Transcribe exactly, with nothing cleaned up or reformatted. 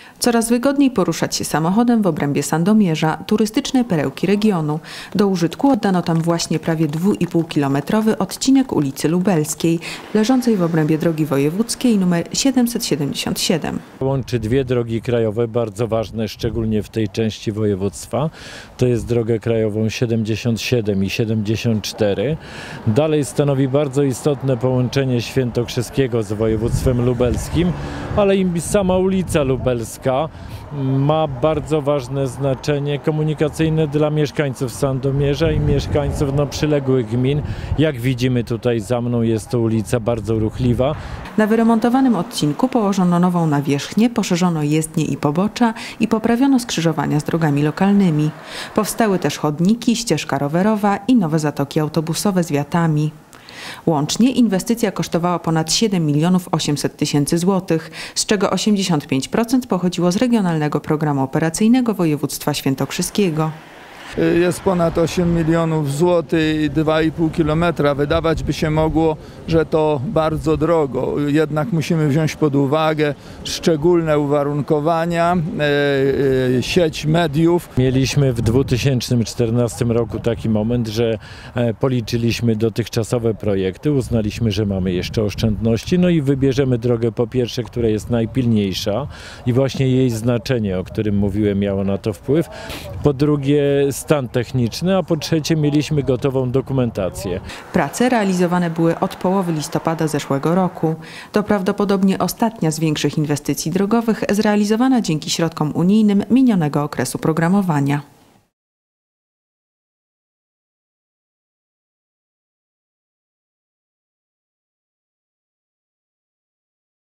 Coraz wygodniej poruszać się samochodem w obrębie Sandomierza, turystycznej perełki regionu. Do użytku oddano tam właśnie prawie dwuipółkilometrowy odcinek ulicy Lubelskiej, leżącej w obrębie drogi wojewódzkiej nr siedemset siedemdziesiąt siedem. Łączy dwie drogi krajowe, bardzo ważne, szczególnie w tej części województwa. To jest drogę krajową siedemdziesiąt siedem i siedemdziesiąt cztery. Dalej stanowi bardzo istotne połączenie świętokrzyskiego z województwem lubelskim, ale i sama ulica Lubelska ma bardzo ważne znaczenie komunikacyjne dla mieszkańców Sandomierza i mieszkańców no, przyległych gmin. Jak widzimy tutaj za mną, jest to ulica bardzo ruchliwa. Na wyremontowanym odcinku położono nową nawierzchnię, poszerzono jezdnie i pobocza i poprawiono skrzyżowania z drogami lokalnymi. Powstały też chodniki, ścieżka rowerowa i nowe zatoki autobusowe z wiatami. Łącznie inwestycja kosztowała ponad siedem milionów osiemset tysięcy złotych, z czego osiemdziesiąt pięć procent pochodziło z Regionalnego Programu Operacyjnego Województwa Świętokrzyskiego. Jest ponad osiem milionów złotych i dwa i pół kilometra. Wydawać by się mogło, że to bardzo drogo. Jednak musimy wziąć pod uwagę szczególne uwarunkowania, e, e, sieć mediów. Mieliśmy w dwa tysiące czternastym roku taki moment, że policzyliśmy dotychczasowe projekty, uznaliśmy, że mamy jeszcze oszczędności, no i wybierzemy drogę po pierwsze, która jest najpilniejsza i właśnie jej znaczenie, o którym mówiłem, miało na to wpływ. Po drugie stan techniczny, a po trzecie mieliśmy gotową dokumentację. Prace realizowane były od połowy listopada zeszłego roku. To prawdopodobnie ostatnia z większych inwestycji drogowych zrealizowana dzięki środkom unijnym minionego okresu programowania.